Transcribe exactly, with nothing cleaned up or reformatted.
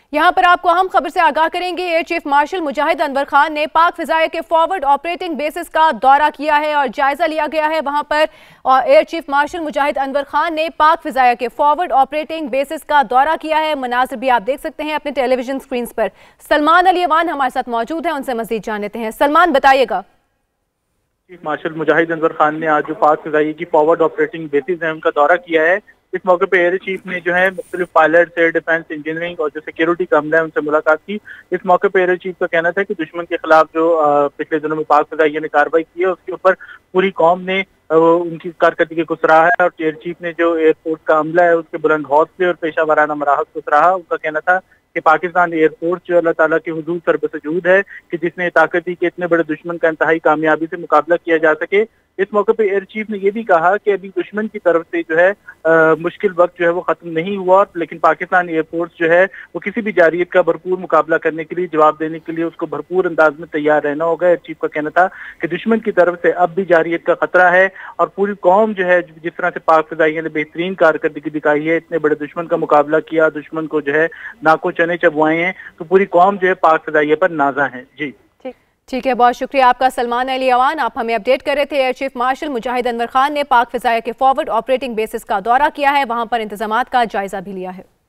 यहाँ पर आपको अहम खबर से आगाह करेंगे। Air chief marshal Mujahid Anwar Khan ने पाक फिजाया के फॉरवर्ड ऑपरेटिंग बेसिस का दौरा किया है और जायजा लिया गया है वहां पर। और air chief marshal Mujahid Anwar Khan ने पाक फिजाया के फॉरवर्ड ऑपरेटिंग बेसिस का दौरा किया है। मनाज़िर भी आप देख सकते हैं अपने टेलीविजन स्क्रीन पर। सलमान अली अवान हमारे साथ मौजूद है, उनसे मजीद जान लेते हैं। सलमान, बताइएगा। चीफ मार्शल मुजाहिद अनवर खान ने आज जो पाक फिजाई की फॉरवर्ड ऑपरेटिंग बेसिस है उनका दौरा किया है। इस मौके पे एयर चीफ ने जो है मुख्तलिफ पायलट से डिफेंस इंजीनियरिंग और जो सिक्योरिटी का अमला है उनसे मुलाकात की। इस मौके पे एयर चीफ का कहना था कि दुश्मन के खिलाफ जो पिछले दिनों में पाक फिजाइया ने कार्रवाई की है उसके ऊपर पूरी कौम ने उनकी कारकर्दगी को सराहा है। और एयर चीफ ने जो एयरफोर्स का अमला है उसके बुलंद हौसले और पेशा वाराना मराहत को सराहा। उनका कहना था कि पाकिस्तान एयरफोर्स जो अल्लाह ताला के हुजूर सर्वसजूद है कि जिसने ताकत दी कि इतने बड़े दुश्मन का इंतहाई कामयाबी से मुकाबला किया जा सके। इस मौके पे एयर चीफ ने यह भी कहा कि अभी दुश्मन की तरफ से जो है आ, मुश्किल वक्त जो है वो खत्म नहीं हुआ, लेकिन पाकिस्तान एयरफोर्स जो है वो किसी भी जारियत का भरपूर मुकाबला करने के लिए, जवाब देने के लिए उसको भरपूर अंदाज में तैयार रहना होगा। एयर चीफ का कहना था कि दुश्मन की तरफ से अब भी जारियत का खतरा है और पूरी कौम जो है जिस तरह से पाक फिजाइया ने बेहतरीन कारकर्दगी दिखाई है, इतने बड़े दुश्मन का मुकाबला किया, दुश्मन को जो है नाको चने चबवाए हैं, तो पूरी कौम जो है पाक फिजाइया पर नाजा है। जी ठीक है, बहुत शुक्रिया आपका सलमान अली अवान। आप हमें अपडेट कर रहे थे। Air chief marshal Mujahid Anwar Khan ने पाक फिजाया के फॉरवर्ड ऑपरेटिंग बेसिस का दौरा किया है, वहां पर इंतजामात का जायजा भी लिया है।